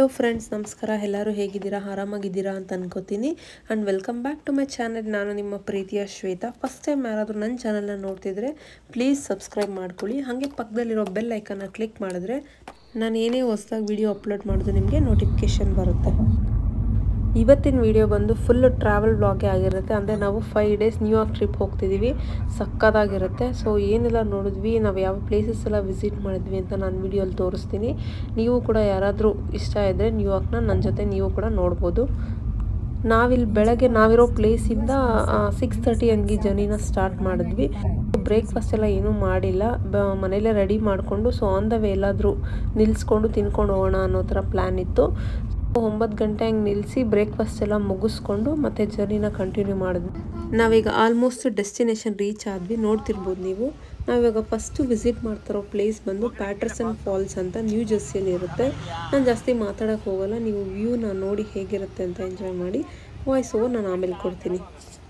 Friends, ನಮಸ್ಕಾರ. ಎಲ್ಲರೂ ಹೇಗಿದ್ದೀರಾ? ಆರಾಮಾಗಿದ್ದೀರಾ ಅಂತ ಅನ್ಕೋತೀನಿ. And welcome back to my channel. ನಾನು ನಿಮ್ಮ ಪ್ರೀತಿಯ ಶ್ವೇತಾ. ಫಸ್ಟ್ ಟೈಮ್ ಯಾರಾದರೂ ನನ್ನ ಚಾನಲ್ನ ನೋಡ್ತಿದ್ರೆ ಪ್ಲೀಸ್ ಸಬ್ಸ್ಕ್ರೈಬ್ ಮಾಡ್ಕೊಳ್ಳಿ. ಹಾಗೆ ಪಕ್ಕದಲ್ಲಿರೋ ಬೆಲ್ ಐಕನ್ನ ಕ್ಲಿಕ್ ಮಾಡಿದ್ರೆ ನಾನು ಏನೇ ಹೊಸದಾಗಿ ವಿಡಿಯೋ ಅಪ್ಲೋಡ್ ಮಾಡಿದ್ರು ನಿಮಗೆ ನೋಟಿಫಿಕೇಷನ್ ಬರುತ್ತೆ. ಇವತ್ತಿನ ವಿಡಿಯೋ ಬಂದು ಫುಲ್ ಟ್ರಾವೆಲ್ ವ್ಲಾಗೇ ಆಗಿರುತ್ತೆ. ಅಂದರೆ ನಾವು 5 ಡೇಸ್ ನ್ಯೂಯಾರ್ಕ್ ಟ್ರಿಪ್ ಹೋಗ್ತಿದ್ದೀವಿ. ಸಕ್ಕತ್ತಾಗಿರುತ್ತೆ. ಸೊ ಏನೆಲ್ಲ ನೋಡಿದ್ವಿ, ನಾವು ಯಾವ ಪ್ಲೇಸಸ್ ಎಲ್ಲ ವಿಸಿಟ್ ಮಾಡಿದ್ವಿ ಅಂತ ನಾನು ವಿಡಿಯೋಲಿ ತೋರಿಸ್ತೀನಿ. ನೀವು ಕೂಡ ಯಾರಾದರೂ ಇಷ್ಟ ಇದ್ದರೆ ನ್ಯೂಯಾರ್ಕ್ನ ನನ್ನ ಜೊತೆ ನೀವು ಕೂಡ ನೋಡ್ಬೋದು. ನಾವಿಲ್ಲಿ ಬೆಳಗ್ಗೆ ನಾವಿರೋ ಪ್ಲೇಸಿಂದ 6:30 ಹಂಗೆ ಜರ್ನಿನ ಸ್ಟಾರ್ಟ್ ಮಾಡಿದ್ವಿ. ಬ್ರೇಕ್ಫಾಸ್ಟ್ ಎಲ್ಲ ಏನೂ ಮಾಡಿಲ್ಲ, ಮನೇಲೇ ರೆಡಿ ಮಾಡಿಕೊಂಡು ಸೊ ಆನ್ ದ ವೇ ಎಲ್ಲಾದರೂ ನಿಲ್ಲಿಸ್ಕೊಂಡು ತಿನ್ಕೊಂಡು ಹೋಗೋಣ ಅನ್ನೋ ಥರ ಪ್ಲ್ಯಾನ್ ಇತ್ತು. 9 ಗಂಟೆ ಹಂಗೆ ನಿಲ್ಲಿಸಿ ಬ್ರೇಕ್ಫಾಸ್ಟ್ ಎಲ್ಲ ಮುಗಿಸ್ಕೊಂಡು ಮತ್ತೆ ಜರ್ನಿನ ಕಂಟಿನ್ಯೂ ಮಾಡಿದ್ವಿ. ನಾವೀಗ ಆಲ್ಮೋಸ್ಟ್ ಡೆಸ್ಟಿನೇಷನ್ ರೀಚ್ ಆದ್ವಿ. ನೋಡ್ತಿರ್ಬೋದು ನೀವು. ನಾವಿವಾಗ ಫಸ್ಟು ವಿಸಿಟ್ ಮಾಡ್ತಿರೋ ಪ್ಲೇಸ್ ಬಂದು ಪ್ಯಾಟರ್ಸನ್ ಫಾಲ್ಸ್ ಅಂತ ನ್ಯೂ ಜೆರ್ಸಿಯಲ್ಲಿ ಇರುತ್ತೆ. ನಾನು ಜಾಸ್ತಿ ಮಾತಾಡೋಕ್ಕೆ ಹೋಗಲ್ಲ, ನೀವು ವ್ಯೂನ ನೋಡಿ ಹೇಗಿರುತ್ತೆ ಅಂತ ಎಂಜಾಯ್ ಮಾಡಿ. ವಾಯ್ಸ್ ಓವರ್ ನಾನು ಆಮೇಲೆ ಕೊಡ್ತೀನಿ.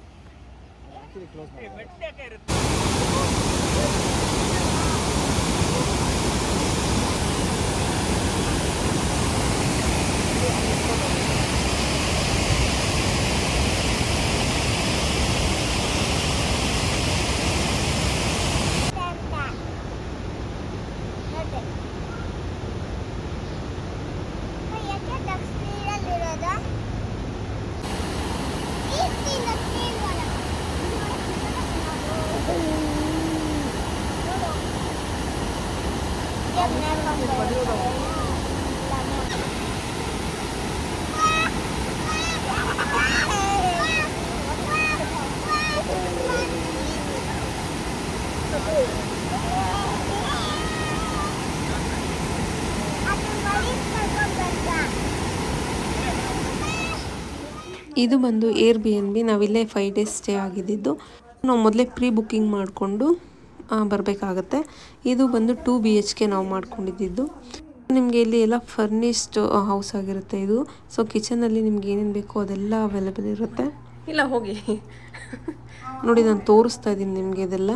ಇದು ಬಂದು Airbnb. ನಾವಿಲ್ಲೇ 5 ಡೇಸ್ ಸ್ಟೇ ಆಗಿದ್ದು. ನಾವು ಮೊದಲೇ ಪ್ರೀ ಬುಕ್ಕಿಂಗ್ ಮಾಡಿಕೊಂಡು ಬರಬೇಕಾಗತ್ತೆ. ಇದು ಬಂದು 2 BHK ನಾವು ಮಾಡ್ಕೊಂಡಿದ್ದು. ನಿಮಗೆ ಇಲ್ಲಿ ಎಲ್ಲ ಫರ್ನಿಶ್ಡ್ ಹೌಸ್ ಆಗಿರುತ್ತೆ ಇದು. ಸೊ ಕಿಚನಲ್ಲಿ ನಿಮ್ಗೆ ಏನೇನು ಬೇಕೋ ಅದೆಲ್ಲ ಅವೈಲೇಬಲ್ ಇರುತ್ತೆ. ಇಲ್ಲ ಹೋಗಿ ನೋಡಿ, ನಾನು ತೋರಿಸ್ತಾ ಇದ್ದೀನಿ ನಿಮಗೆ ಇದೆಲ್ಲ.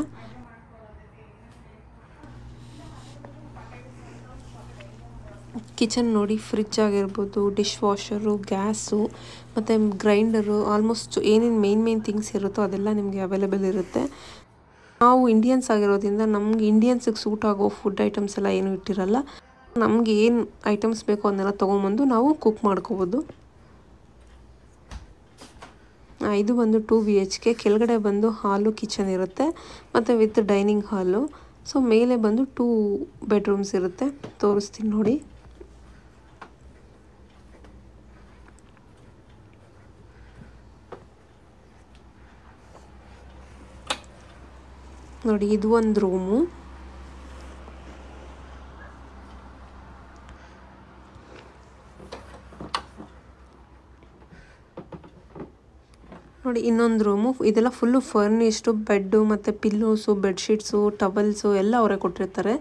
ಕಿಚನ್ ನೋಡಿ, ಫ್ರಿಜ್ ಆಗಿರ್ಬೋದು, ಡಿಶ್ ವಾಷರು, ಗ್ಯಾಸು ಮತ್ತು ಗ್ರೈಂಡರು, ಆಲ್ಮೋಸ್ಟ್ ಏನೇನು ಮೇನ್ ಥಿಂಗ್ಸ್ ಇರುತ್ತೋ ಅದೆಲ್ಲ ನಿಮಗೆ ಅವೈಲೇಬಲ್ ಇರುತ್ತೆ. ನಾವು ಇಂಡಿಯನ್ಸ್ ಆಗಿರೋದ್ರಿಂದ ನಮ್ಗೆ ಇಂಡಿಯನ್ಸಿಗೆ ಸೂಟ್ ಆಗೋ ಫುಡ್ ಐಟಮ್ಸ್ ಎಲ್ಲ ಏನೂ ಇಟ್ಟಿರಲ್ಲ. ನಮ್ಗೆ ಏನು ಐಟಮ್ಸ್ ಬೇಕೋ ಅದನ್ನೆಲ್ಲ ತೊಗೊಂಬಂದು ನಾವು ಕುಕ್ ಮಾಡ್ಕೋಬೋದು. ಇದು ಬಂದು 2 BHK. ಕೆಳಗಡೆ ಬಂದು ಹಾಲು ಕಿಚನ್ ಇರುತ್ತೆ ಮತ್ತು ವಿತ್ ಡೈನಿಂಗ್ ಹಾಲು. ಸೊ ಮೇಲೆ ಬಂದು 2 ಬೆಡ್ರೂಮ್ಸ್ ಇರುತ್ತೆ. ತೋರಿಸ್ತೀನಿ ನೋಡಿ. ನೋಡಿ, ಇದು ಒಂದು ರೂಮು. ನೋಡಿ, ಇನ್ನೊಂದು ರೂಮು. ಇದೆಲ್ಲ ಫುಲ್ಲು ಫರ್ನಿಶ್ಡು. ಬೆಡ್ಡು ಮತ್ತು ಪಿಲ್ಲೋಸು, ಬೆಡ್ಶೀಟ್ಸು, ಟವಲ್ಸು ಎಲ್ಲ ಅವರೇ ಕೊಟ್ಟಿರ್ತಾರೆ.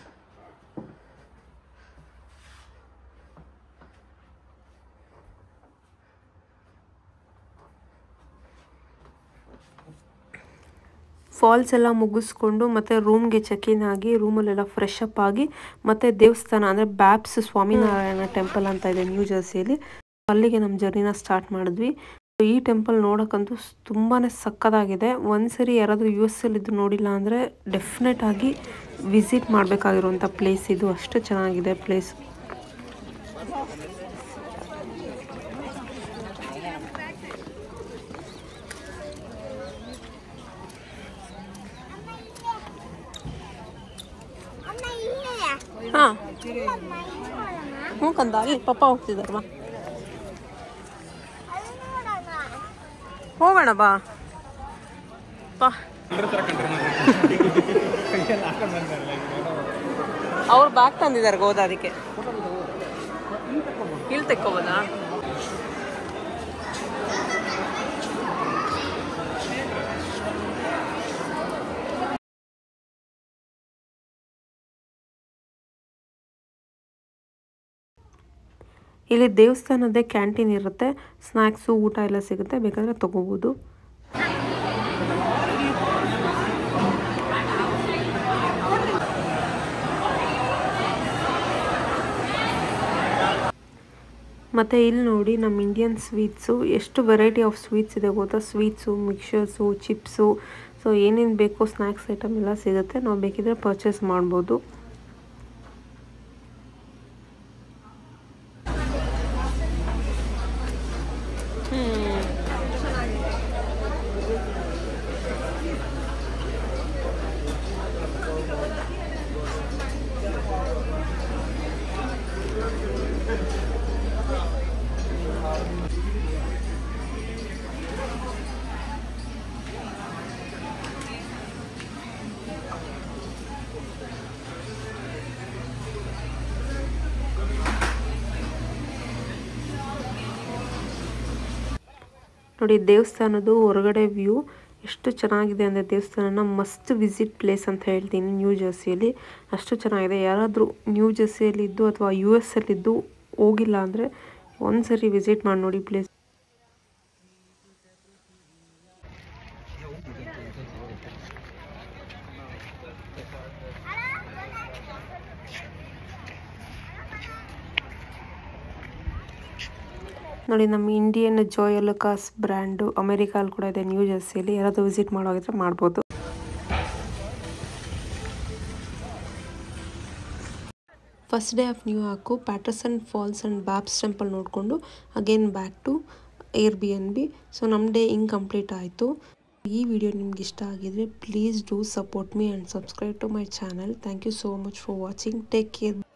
ಫಾಲ್ಸ್ ಎಲ್ಲ ಮುಗಿಸ್ಕೊಂಡು ಮತ್ತು ರೂಮ್ಗೆ ಚೆಕ್-ಇನ್ ಆಗಿ ರೂಮಲ್ಲೆಲ್ಲ ಫ್ರೆಶ್ ಅಪ್ ಆಗಿ ಮತ್ತು ದೇವಸ್ಥಾನ ಅಂದರೆ ಬ್ಯಾಪ್ಸ್ ಸ್ವಾಮಿನಾರಾಯಣ ಟೆಂಪಲ್ ಅಂತ ಇದೆ ನ್ಯೂ ಜೆರ್ಸಿಯಲ್ಲಿ. ಅಲ್ಲಿಗೆ ನಮ್ಮ ಜರ್ನಿನ ಸ್ಟಾರ್ಟ್ ಮಾಡಿದ್ವಿ. ಈ ಟೆಂಪಲ್ ನೋಡೋಕ್ಕಂತೂ ತುಂಬಾ ಸಕ್ಕತ್ತಾಗಿದೆ. ಒಂದ್ಸರಿ ಯಾರಾದರೂ US ಇದ್ದು ನೋಡಿಲ್ಲ ಅಂದರೆ ಡೆಫಿನೆಟ್ ಆಗಿ ವಿಸಿಟ್ ಮಾಡಬೇಕಾಗಿರುವಂಥ ಪ್ಲೇಸ್ ಇದು. ಅಷ್ಟು ಚೆನ್ನಾಗಿದೆ ಪ್ಲೇಸ್. ಹಾಂ, ಹ್ಞೂ ಕಂದ, ಅಲ್ಲಿ ಪಪ್ಪ ಹೋಗ್ತಿದ್ದಾರಮ್ಮ. ಹೋಗೋಣ ಬಾ. ಅವ್ರು ಬ್ಯಾಗ್ ತಂದಿದ್ದಾರೆ ಗೋದ, ಅದಕ್ಕೆ ಇಲ್ಲಿ ತೆಕ್ಕೋಬೋದಾ? ಇಲ್ಲಿ ದೇವಸ್ಥಾನದೇ ಕ್ಯಾಂಟೀನ್ ಇರುತ್ತೆ. ಸ್ನ್ಯಾಕ್ಸು, ಊಟ ಎಲ್ಲ ಸಿಗುತ್ತೆ, ಬೇಕಾದರೆ ತೊಗೋಬೋದು. ಮತ್ತು ಇಲ್ಲಿ ನೋಡಿ ನಮ್ಮ ಇಂಡಿಯನ್ ಸ್ವೀಟ್ಸು ಎಷ್ಟು ವೆರೈಟಿ ಆಫ್ ಸ್ವೀಟ್ಸ್ ಇದೆ ಗೊತ್ತಾ. ಸ್ವೀಟ್ಸು, ಮಿಕ್ಸರ್ಸು, ಚಿಪ್ಸು, ಸೊ ಏನೇನು ಬೇಕೋ ಸ್ನ್ಯಾಕ್ಸ್ ಐಟಮ್ ಎಲ್ಲ ಸಿಗುತ್ತೆ. ನಾವು ಬೇಕಿದ್ರೆ ಪರ್ಚೇಸ್ ಮಾಡ್ಬೋದು. ನೋಡಿ ದೇವಸ್ಥಾನದ್ದು ಹೊರಗಡೆ ವ್ಯೂ ಎಷ್ಟು ಚೆನ್ನಾಗಿದೆ ಅಂದರೆ ದೇವಸ್ಥಾನನ ಮಸ್ಟ್ ವಿಸಿಟ್ ಪ್ಲೇಸ್ ಅಂತ ಹೇಳ್ತೀನಿ ನ್ಯೂ ಜರ್ಸಿಯಲ್ಲಿ. ಅಷ್ಟು ಚೆನ್ನಾಗಿದೆ. ಯಾರಾದರೂ ನ್ಯೂ ಜರ್ಸಿಯಲ್ಲಿದ್ದು ಅಥವಾ US ಅಲ್ಲಿದ್ದು ಹೋಗಿಲ್ಲ ಅಂದರೆ ಒಂದ್ಸರಿ ವಿಸಿಟ್ ಮಾಡಿ ನೋಡಿ ಪ್ಲೇಸ್. ನೋಡಿ ನಮ್ಮ ಇಂಡಿಯನ್ ಜಾಯ್ ಅಲುಕಾಸ್ ಬ್ರ್ಯಾಂಡು ಅಮೆರಿಕಲ್ಲಿ ಕೂಡ ಇದೆ ನ್ಯೂ ಜರ್ಸಿಯಲ್ಲಿ. ಯಾರಾದರೂ ವಿಸಿಟ್ ಮಾಡೋಗಿದ್ರೆ ಮಾಡ್ಬೋದು. First day of New York Paterson Falls and BAPS temple ನೋಡಿಕೊಂಡು again back to Airbnb. So ನಮ್ಮ ಡೇ ಹಿಂಗೆ ಕಂಪ್ಲೀಟ್ ಆಯಿತು. ಈ ವಿಡಿಯೋ ನಿಮ್ಗೆ ಇಷ್ಟ ಆಗಿದ್ರೆ please do support me and subscribe to my channel. Thank you so much for watching. Take care.